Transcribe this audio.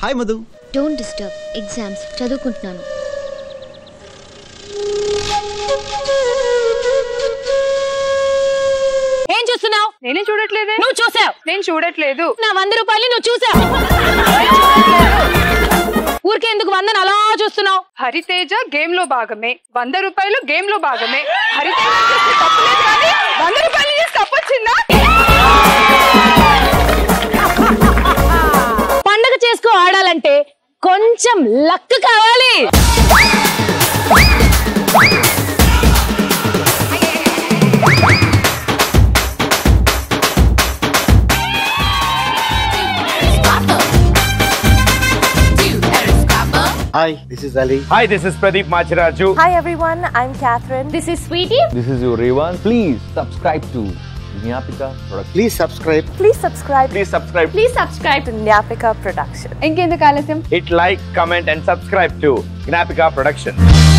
Hi Madhu. Don't disturb. Exams చదువుకుంటున్నాను. ఏం చూస్తున్నావు? నేనే చూడట్లేదే. నువ్వు చూసావు. నేను చూడట్లేదు. నా 100 రూపాయలు నువ్వు చూసావు. ఊరికే ఎందుకు 100 అలా చూస్తున్నావు? హరితేజ గేమ్ లో భాగమే, 100 రూపాయలు గేమ్ లో భాగమే. హరితేజ చేస్తే తప్పులేదు కానీ 100 రూపాయలు చేసి తప్పొచ్చిందా? పండగ చేసుకో ఆడాలంటే కొంచెం లక్ కావాలి. Hi, this is Ali. Hi, this is Pradeep Machiraju. Hi everyone, I'm Catherine. This is Sweetie. This is your Revan. Please subscribe to Gnapika Production. Please subscribe. Please subscribe Please subscribe. Please subscribe. to Gnapika Production. ఇంకెందుకు ఆలస్యం? Hit like, comment and subscribe to Gnapika Production.